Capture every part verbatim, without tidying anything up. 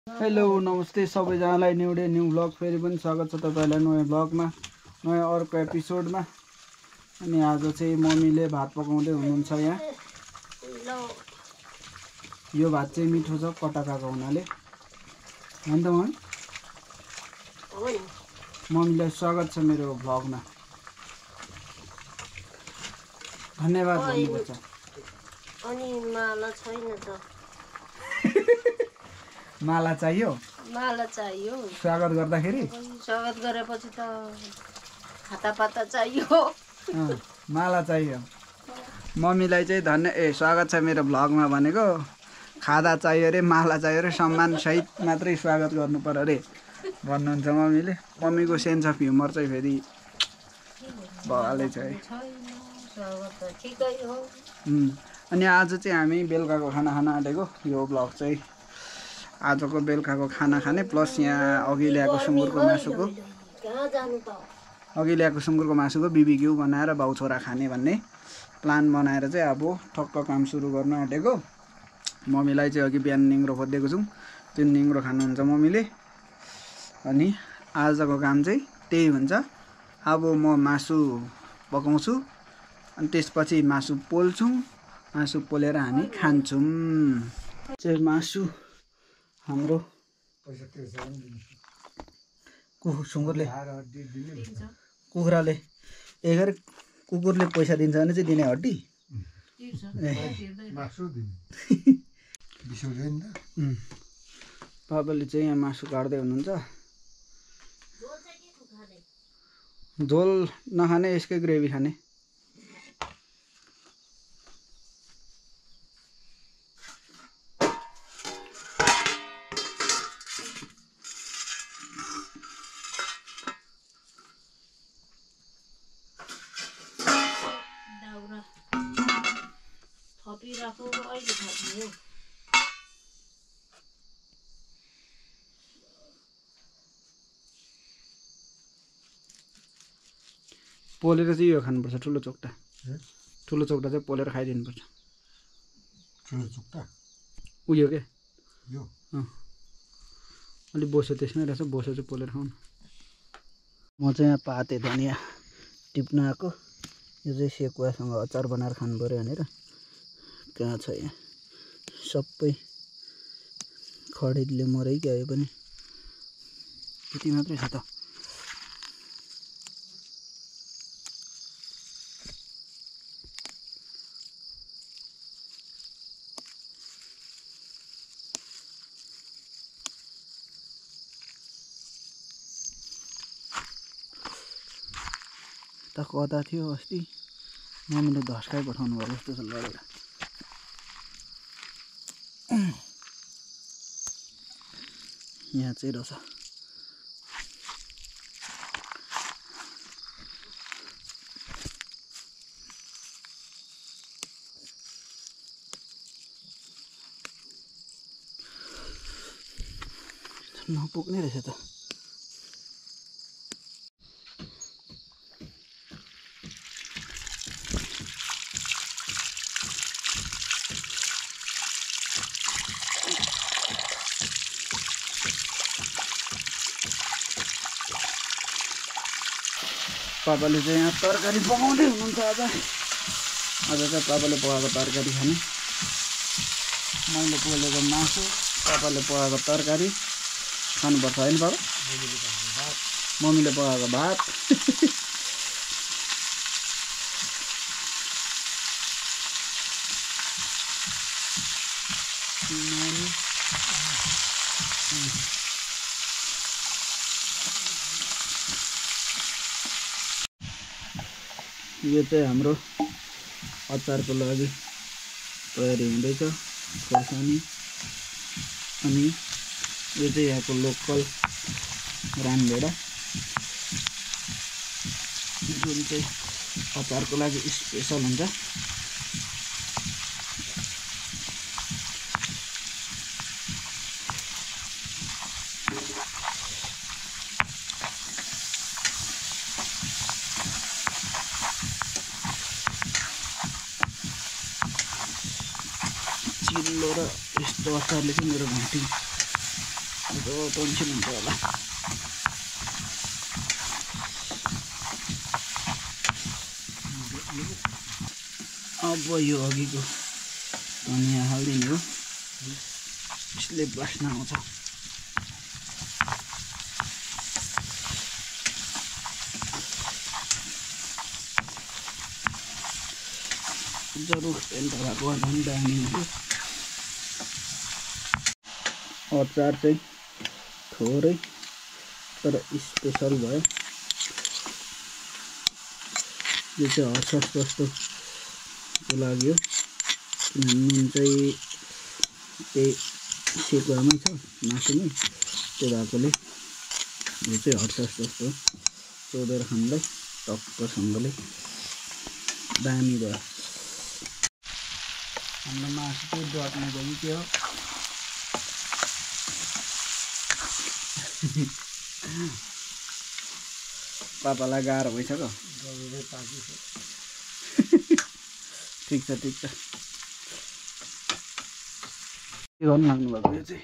Hello नमस्ते सबैजनालाई new day new blog फेरि पनि स्वागत छ तपाईहरुलाई नयाँ ब्लगमा नयाँ अर्को एपिसोडमा। अनि आज चाहिँ मम्मीले भात पकाउँदै हुनुहुन्छ यहाँ। यो भात चाहिँ मिठो छ कटाकाको हुनाले हैन त मम्मी? मम्मीलाई स्वागत छ मेरो ब्लगमा। धन्यवाद भन्नुपर्छ। अनि माला छैन त। माला चाहियो? माला चाहियो। स्वागत गर्दाखेरि? स्वागत गरेपछि त हातापाता चाहियो। माला चाहियो। मम्मीलाई चाहिँ धन्य ए स्वागत छ मेरो ब्लगमा भनेको खादा चाहियो रे, माला चाहियो रे, सम्मान सहित मात्रै स्वागत गर्नु पर्यो रे भन्नुहुन्छ मम्मीले। मम्मीको सेन्स अफ ह्युमर चाहिँ फेरि भले छ है। स्वागत त ठिकै हो। अनि आज चाहिँ हामी बेलुकाको खाना खान आँटेको। यो ब्लग चाहिँ आजको बेलुकाको खाना खाने प्लस यहाँ अघि ल्याएको सुँगुरको मासुको अघि ल्याएको सुँगुरको मासुको बीबीक्यू बनाएर बाउ छोरा खाने भन्ने प्लान बनाएर चाहिँ अब ठक्क काम सुरु गर्न आँटेको। मम्मीलाई चाहिँ अघि बिहान निङ्ग्रो खोजिदिएको छौँ, त्यो निङ्ग्रो खानुहुन्छ मम्मीले। अनि आजको काम चाहिँ त्यही हुन्छ। अब म मासु पकाउँछु अनि त्यसपछि मासु पोल्छौँ, मासु पोलेर हामी खान्छौँ। चाहिँ मासु हाम्रो सुँगुरले कुखुराले एघार कुकुरले पैसा दिन्छ भने चाहिँ दिने हड्डी पापाले चाहिँ यहाँ मासु काट्दै हुनुहुन्छ। झोल नखाने यसकै ग्रेभी खाने। पोलेर चाहिँ यो खानुपर्छ, ठुलो चोक्टा। ठुलो चोक्टा चाहिँ पोलेर खाइदिनुपर्छ। ठुलो चोक्टा उयो के यो अँ अलि बोसो त्यसमै रहेछ, बोसो चाहिँ पोलेर खाउँ न। म चाहिँ यहाँ पाते धनिया टिप्न आएको। यो चाहिँ सेकुवासँग अचार बनाएर खानु पऱ्यो भनेर। कहाँ छ यहाँ सबै खडेरीले मराइगयो पनि। यति मात्रै छ त। त कता थियो अस्ति मम्मीले धस्काइ पठाउनु भयो जस्तो छ लगेर। यहाँ चाहिँ रहेछ। नपुग्ने रहेछ त। पापाले चाहिँ यहाँ तरकारी पकाउँदै हुनुहुन्छ। आज आज चाहिँ पापाले पकाएको तरकारी खाने। मैले पोलेको मासु, पापाले पकाएको तरकारी खानुपर्छ होइन पापा? मम्मीले पकाएको भात। यो चाहिँ हाम्रो अचारको लागि तयारी हुँदैछ खोर्सानी। अनि यो चाहिँ यहाँको लोकल रामभेडा जुन चाहिँ अचारको लागि स्पेसल हुन्छ। चिल्लो र यस्तो अचारले चाहिँ मेरो घन्टी जो टेन्सन हुन्छ होला। अब यो अघिको धनियाँ हालिदिने हो, यसले बास्ना आउँछ। जरुर पेन्ट भएको झन् दामी हुन्छ। अचार चाहिँ थोरै तर स्पेसल भयो। यो चाहिँ हर्सस जस्तोको लागि हो, किनभने नुन चाहिँ त्यही सेकुवामै छ मासुमै, त्यो भएकोले यो चाहिँ हर्सस जस्तो चोदेर खानुलाई टक्कसँगले दामी भयो। हाम्रो मासु चाहिँ डट्ने भयो के हो। पापालाई गाह्रो भइसक्यो। ठिक छ ठिक छ। के गर्नु लाग्नु भएको यो चाहिँ?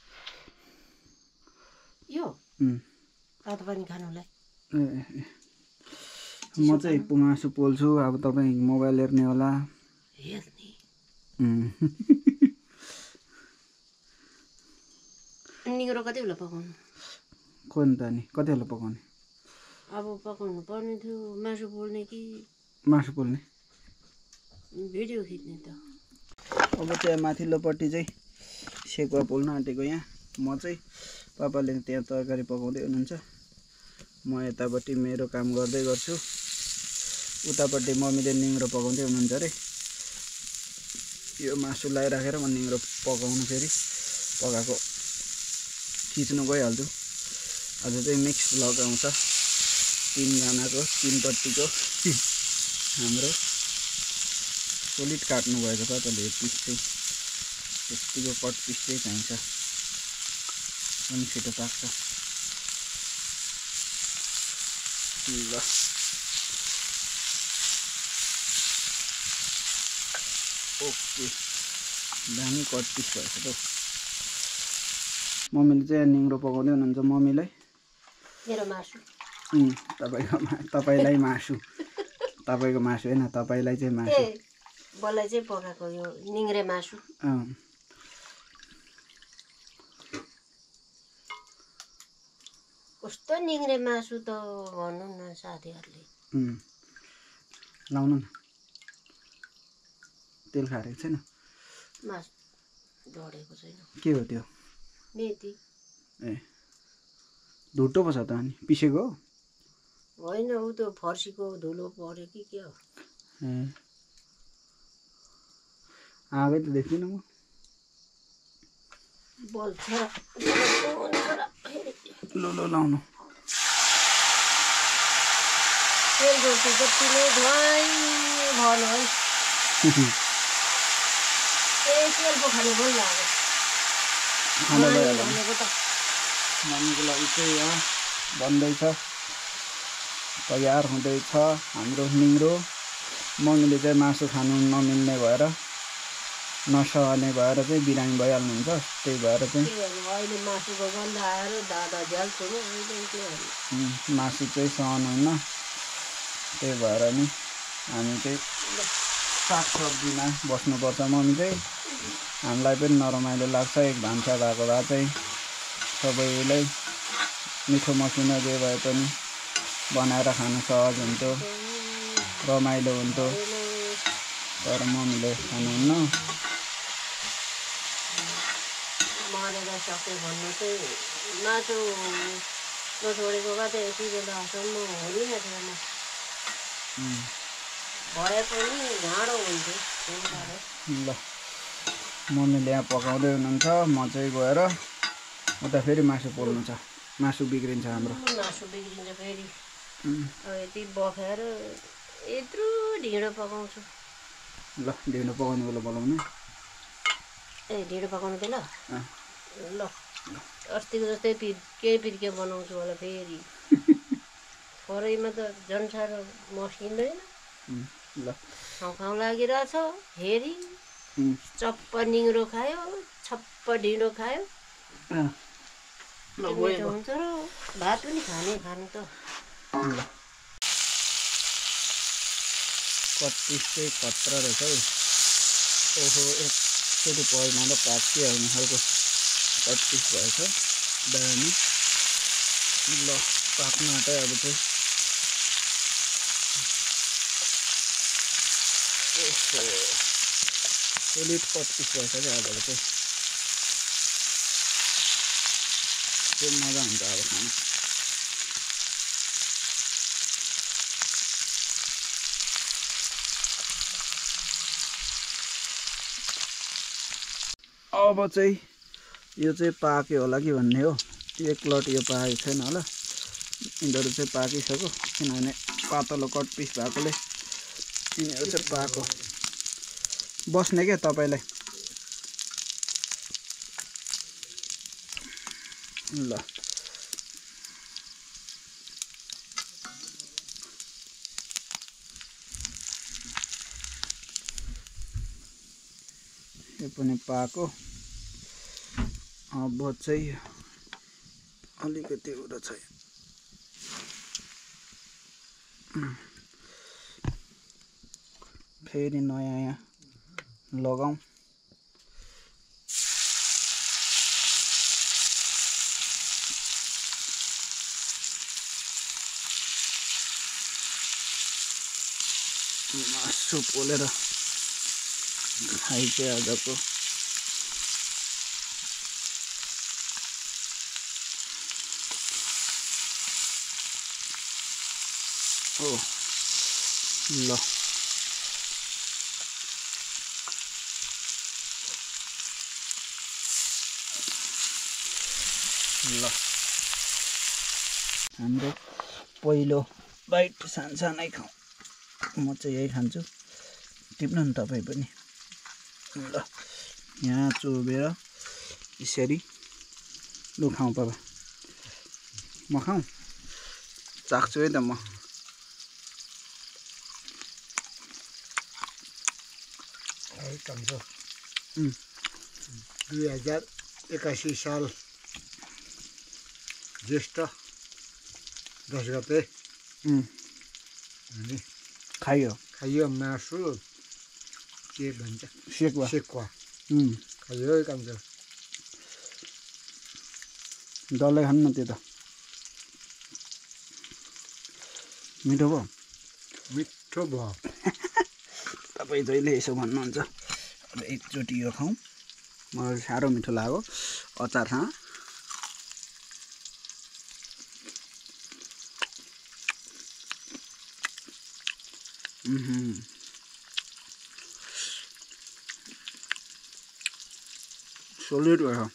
यो तातो पानी खानुलाई। ए म चाहिँ मासु पोल्छु, अब तपाईँ मोबाइल हेर्ने होला। हेर्ने निगुरो कति बेला पकाउनु? कोनि त नि कति बेला पकाउने? अब पकाउनु पर्ने थियो। मासु पोल्ने कि मासु पोल्ने? भिडियो खिच्ने त। अब चाहिँ माथिल्लोपट्टि चाहिँ सेकुवा पोल्न आँटेको यहाँ। म चाहिँ पापाले त्यहाँ तरकारी पकाउँदै हुनुहुन्छ, म यतापट्टि मेरो काम गर्दै गर्छु। उतापट्टि मम्मीले निङ्ग्रो पकाउँदै हुनुहुन्छ अरे। यो मासु लगाइराखेर म निङ्ग्रो पकाउनु फेरि पकाएको खिच्नु गइहाल्छु। आज चाहिँ मिक्स भ्लग आउँछ, तिनजनाको तिनपट्टिको। हाम्रो सोलिड काट्नु भएको छ तपाईँले, पिस चाहिँ यतिको कट पिस चाहिँ चाहिन्छ, अनि छिटो पाक्छ। ल ओके, दामी कट पिस भएछ त। मम्मीले चाहिँ निङ्ग्रो पकाउँदै हुनुहुन्छ मम्मीलाई। मेरो मासु तपाईँको तपाईँलाई मासु, तपाईँको मासु होइन, तपाईँलाई चाहिँ मासु। बल्लाई चाहिँ पकाएको यो निङ्ग्रे मासु। कस्तो निङ्ग्रे मासु त भन्नु न साथीहरूले। लाउनु न, तेल खारेको छैन? मासु ढडेको छैन। के हो त्यो? मेथी। ए धुटो पो छ त अनि पिसेको हो? होइन, ऊ त्यो फर्सीको धुलो पऱ्यो कि के हो। ए आगै त देख्दिनँ म। बल्छ ल ल लाउनु। तेल रोटी जति नै धुवाइ भन है। ए तेल पो खानु मन लाग्यो। खाना भइहाल्यो भनेको त मम्मीको लागि चाहिँ यहाँ बन्दैछ, तयार हुँदैछ हाम्रो निङ्ग्रो। मम्मीले चाहिँ मासु खानु नमिल्ने भएर, नसहने भएर चाहिँ बिरामी भइहाल्नुहुन्छ, त्यही भएर चाहिँ अहिले मासुको गन्ध आएर दादा झ्याल छोड्नु अहिले के गर्नु। मासु चाहिँ सहनुहुन्न, त्यही भएर नि हामी चाहिँ सागसब्जीमा बस्नुपर्छ। मम्मी चाहिँ हामीलाई पनि नरमाइलो लाग्छ, एक भान्सा भएको भए चाहिँ सबैलाई मिठो मसिनो जे भए पनि बनाएर खानु सहज हुन्थ्यो, रमाइलो हुन्थ्यो। तर मम्मीले खानुहुन्न। मरेर सक्यो भन्नु चाहिँ मासु नछोडेको भए चाहिँ यति बेलासम्म हुँदैन थियो। भए पनि घाँडो हुन्थ्यो। ल मम्मीले यहाँ पकाउँदै हुनुहुन्छ, म चाहिँ गएर उता फेरि मासु पोल्नु छ, मासु बिग्रिन्छ हाम्रो। मासु बिग्रिन्छ फेरि। अब यति बफेर यत्रो ढिँडो पकाउँछु। ल ढिँडो पकाउने बेला बोलाउनु। ए ढिँडो पकाउनु बेला ल अस्तिको जस्तै पिर के पिर्के बनाउँछु होला फेरि। थोरैमा त झन् साह्रो मसिँदैन। ल खाउँ खाउँ लागिरहेछ फेरि। चप्प निङ्ग्रो खायो, छप्प ढिँडो खायो। मिठो हुन्छ र भात पनि खाने खानु त ल कट्पिस चाहिँ खतरा रहेछ है ओहो एकचोटि परमा त पाकिहाल्ने खालको कट्पिस भएछ दामी ल पाक्नु आँट्यो अब चाहिँ सोलिड कट्पिस भएछ क्या अब चाहिँ त्यो मजा हुन्छ अब खानु अब चाहिँ यो चाहिँ पाक्यो होला कि भन्ने हो एक लट यो पाकेको छैन होला यिनीहरू चाहिँ पाकिसक्यो किनभने पातलो कटपिस भएकोले यिनीहरू चाहिँ पाको बस्ने क्या तपाईँलाई ल यो पनि पाको अब चाहिँ अलिकति उडो छ फेरि नयाँ यहाँ लगाऊँ मासु पोलेर खाइ चाहिँ आजको ओ ल ल हाम्रो पहिलो बाइट सानसानै खाउँ म चाहिँ यही खान्छु टिप्नु नि तपाईँ पनि ल यहाँ चोबेर यसरी लु खाउँ पापा म खाउँ चाख्छु है त म दुई हजार एकासी साल ज्येष्ठ दस गते अनि खाइयो खाइयो मासु के भन्छ सेकुवा सेकुवा खाइयो काम छ डल्लै खानु न त्यो त मिठो भयो मिठो भयो तपाईँ जहिले यसो भन्नुहुन्छ अब एकचोटि यो खाउँ मलाई साह्रो मिठो लाग्यो अचारसँग सोलिड भएछ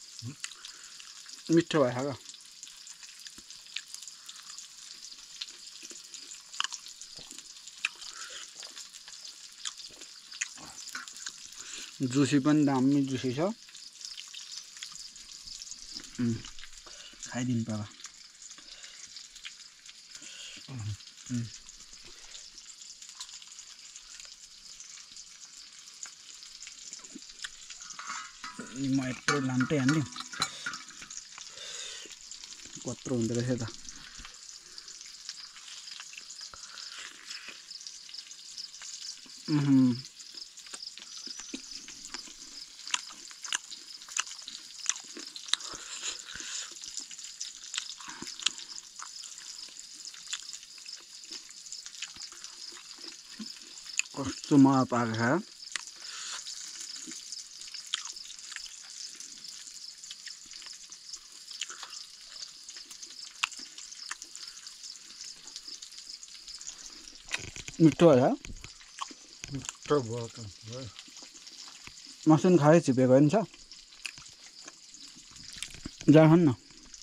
मिठो भएछ क्या जुसी पनि दामी जुसी छ खाइदिनु पापा म यत्रो लाम्टै हाल्ने कत्रो हुँदो रहेछ त कस्तो मजा पाएको छ मिठो है मिठो भयो त मसन खाए छिपेको होइन छ जा खान न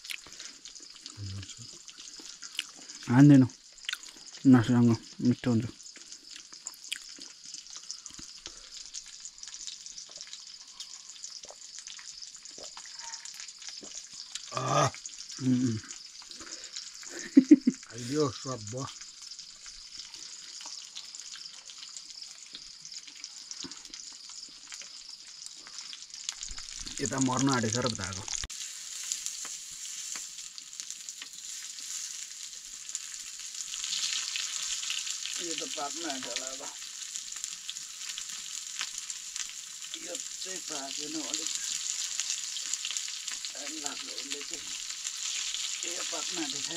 हान्दिनँ मासुसँग मिठो हुन्छ खाइदियो स्वाद भयो यता मर्न आँटेछ र बताएको यो त पाक्न आँट्यो होला अब यो चाहिँ पाकेन अलिक टाइम लाग्छ यसले चाहिँ यो पाक्न आँट्यो है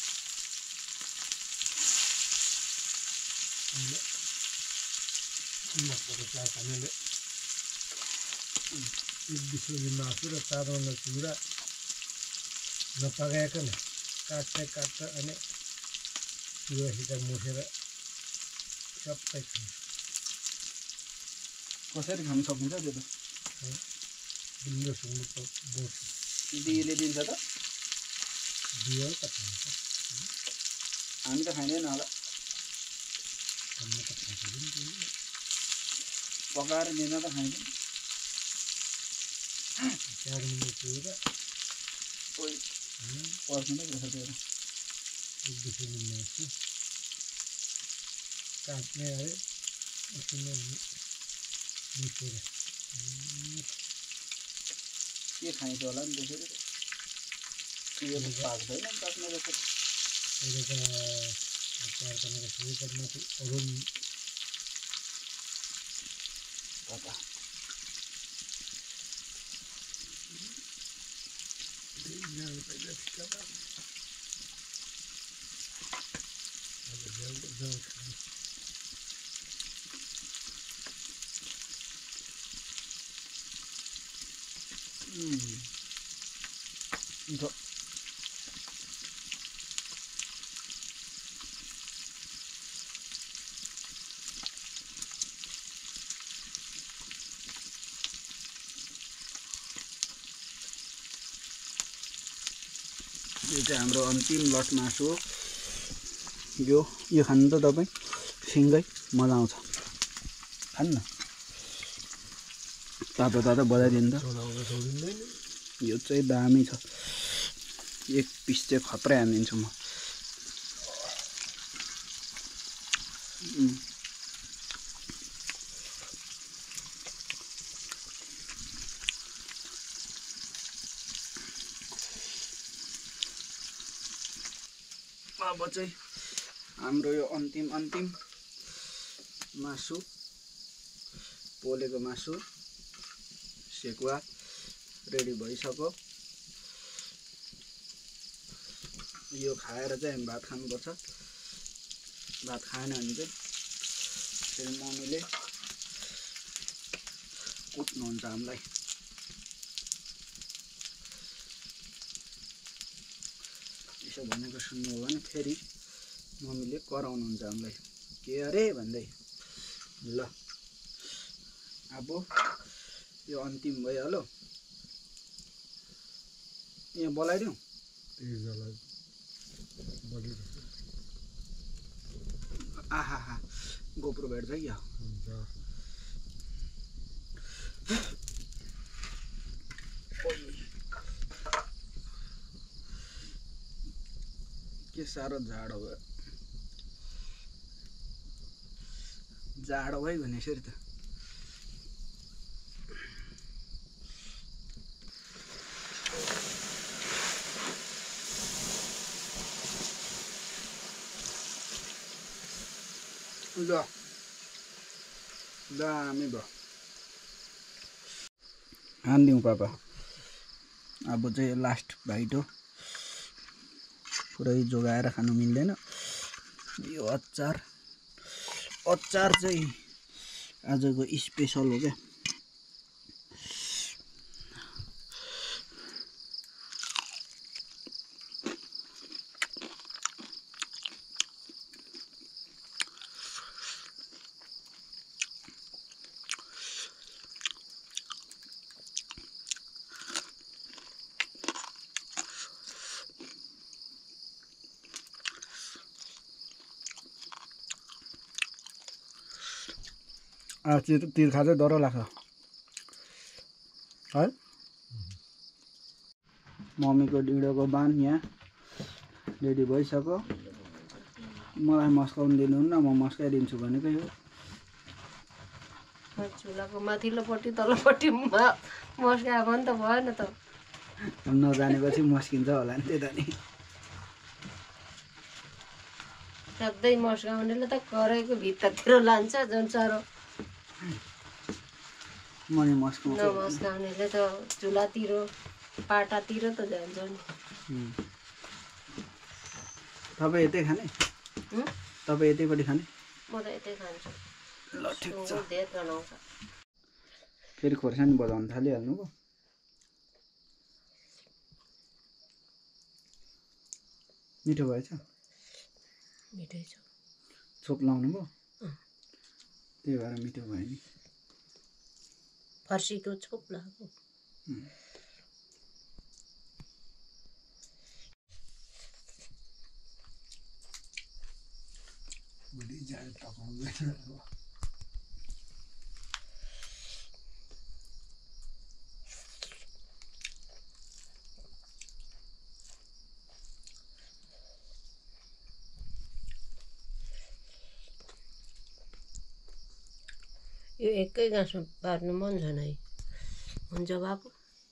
एक बिसौली मासु र चारवटा चुरा नपकाइकन काट्दै काट्दै अनि चुरासित मुसेर सबै खान्छ कसरी खान सकिन्छ त्यो त बिल्लो सुँगुर त बोट दिदीले दिन्छ त दियो त खान्छ हामी त खाइँदैन होला हामी त खाँदैन पकाएर दिँदा त खाइन्छ चार मिनट चुरा कोही पर्खिँदै रहेछ त्यो एक बिसौली मासु काट्ने अरे उसिने मुसेर के खाइन्छ होला नि त्यसरी यो त पाक्दैन पाक्ने रहेछ अहिले त चार कनाको सुरुको माथि अरुण कता मिठो यो चाहिँ हाम्रो अन्तिम लट मासु हो यो यो खानु त तपाईँ सिँगै मजा आउँछ खानु न तातो तातो बजाइदिनु त यो चाहिँ दामी छ एक पिस चाहिँ खत्रै हानिदिन्छु म अब चाहिँ हाम्रो यो अन्तिम अन्तिम मासु पोलेको मासु सेकुवा रेडी भइसक्यो यो खाएर चाहिँ हामी भात खानुपर्छ भात खाएन भने चाहिँ फेरि मम्मीले कुट्नुहुन्छ हामीलाई यसो भनेको सुन्नु हो भने फेरि मम्मीले कराउनुहुन्छ हामीलाई के अरे भन्दै ल अब यो अन्तिम भइहाल्यो यहाँ बोलाइदिउँ आहा हा गोप्रो भेट्छ क्या के साह्रो जाडो भयो जाडो भयो भने यसरी त ल दामी भयो हानिदिउँ पापा अब चाहिँ लास्ट बाइट हो पुरै जोगाएर खानु मिल्दैन यो अचार अचार चाहिँ आजको स्पेसल हो क्या तिर तिर्खा चाहिँ डर लाग्छ है मम्मीको ढिँडोको बान यहाँ रेडी भइसक्यो मलाई मस्काउनु दिनुहुन्न म मस्काइदिन्छु भनेकै हो चुलाको माथिल्लोपट्टि तल्लोपट्टि मस्कायो भने त भएन त नजानेपछि मस्किन्छ होला नि त्यता नि सधैँ मस्काउनेले त कराईको भित्तातिर लान्छ झन् साह्रो। मनी मस्काउँछ नमस्काउनेले त चुलातिर पाटातिर त जान्छ नि। तपाईँ यतै खाने? तपाईँ यतैपट्टि खाने? म त यतै खान्छु। ल ठिक छ। धेरै बनाउँछ। फेरि खोर्सानी बजाउन थालिहाल्नु पो। मिठो भएछ? मिठै छ। छोप लाउनु पो? त्यही भएर मिठो भयो नि। फर्सीको छोप लगाएको। भोलि जाने पकाउँदैन अब। यो एकै गाँसमा पार्नु मन छैन है। हुन्छ बाबु।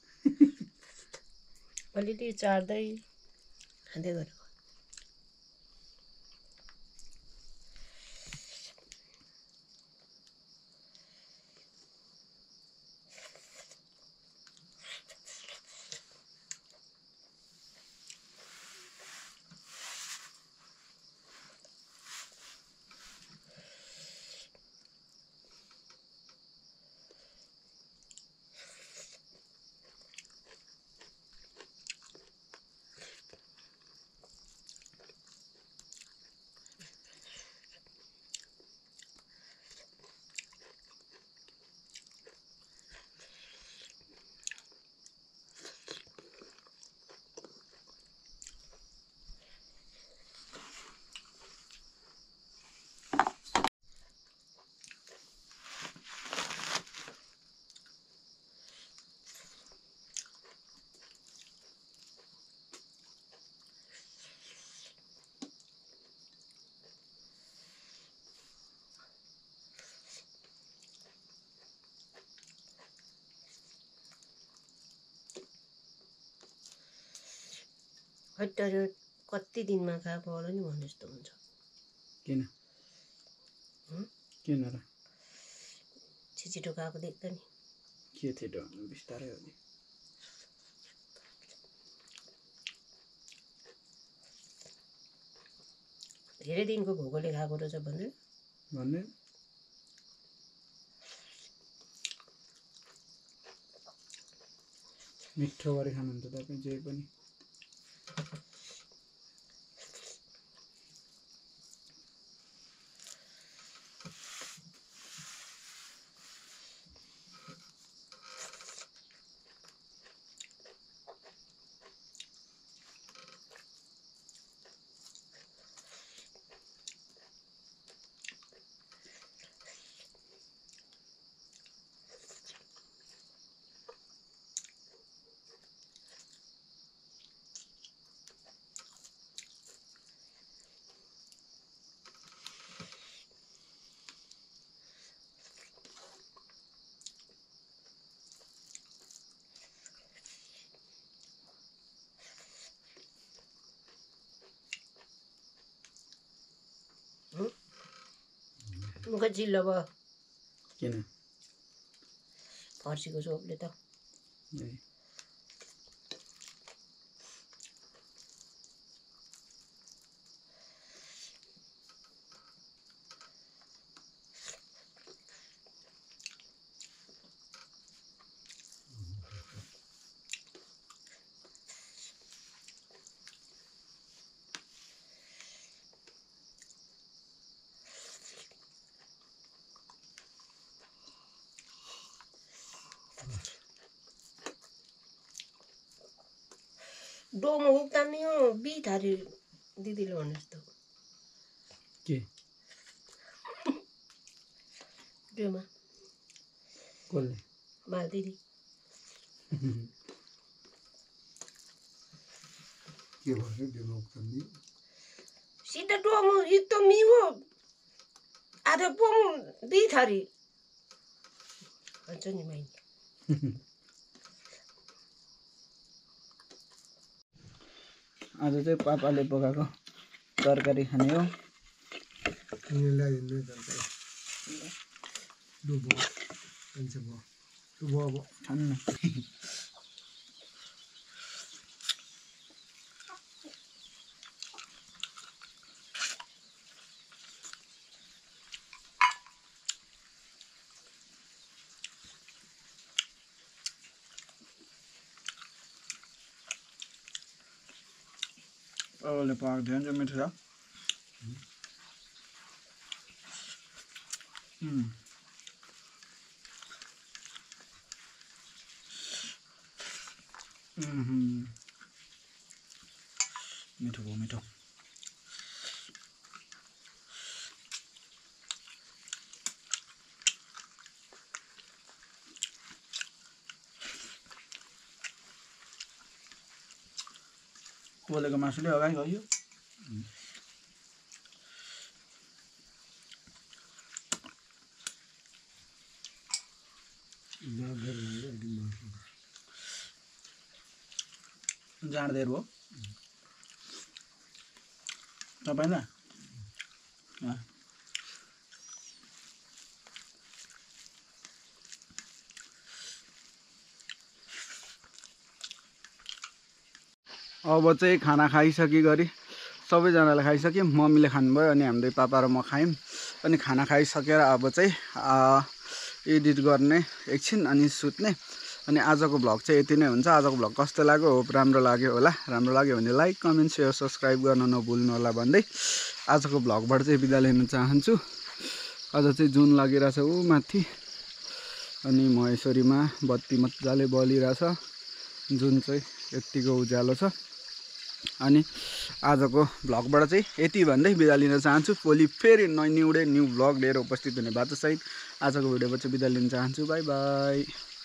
अलिअलि चार्दै खाँदै गरेको। हट्टारे कति दिनमा खाएको होला नि भने जस्तो हुन्छ। किन? किन र? छिटो खाएको देख्दा नि। के छिटो? बिस्तारै हो नि। धेरै दिनको भोकोले खाएको रहेछ भन्दै भन्दै मिठो गरी खानुहुन्छ तपाईँ जे पनि। मुख चिल्लो भयो। किन? फर्सीको चोपले त। डोमो उक्तानी हो बिथारी दिदीले भने जस्तो। के? डोमा कसले? माल दिदी। के भयो डोमा उक्तानी? सीधा डोमो इतो मिवो आधा पोम बिथारी भन्छ नि माइनी। आज चाहिँ पापाले पकाएको तरकारी खाने हो। Inilah ini terkait dua dan sebuah dua bu. खानु न ओले पाक ध्यान चाहिँ मिठो छ Mm. Mm-hmm. मिठो भयो मिठो कोलेको मासुले अगाडि गयो जाँडेर हो तपाईँलाई अब चाहिँ खाना खाइसके गरी सबैजनाले खाइसक्यौँ मम्मीले खानुभयो अनि हामीले पापा र म खायौँ अनि खाना खाइसकेर अब चाहिँ एडिट गर्ने एकछिन अनि सुत्ने अनि आजको भ्लग चाहिँ यति नै हुन्छ आजको भ्लग कस्तो लाग्यो होप राम्रो लाग्यो होला राम्रो लाग्यो भने लाइक कमेन्ट सेयर सब्सक्राइब गर्न नभुल्नु होला भन्दै आजको भ्लगबाट चाहिँ बिदा लिन चाहन्छु आज चाहिँ जुन लागिरहेछ ऊ माथि अनि महेश्वरीमा बत्ती मजाले बलिरहेछ जुन चाहिँ यतिको उज्यालो छ अनि आजको भ्लगबाट चाहिँ यति भन्दै बिदा लिन चाहन्छु भोलि फेरि नयाँ न्यू डे न्यू भ्लग लिएर उपस्थित हुने बाटोसहित आजको भिडियोबाट चाहिँ बिदा लिन चाहन्छु बाई बाई।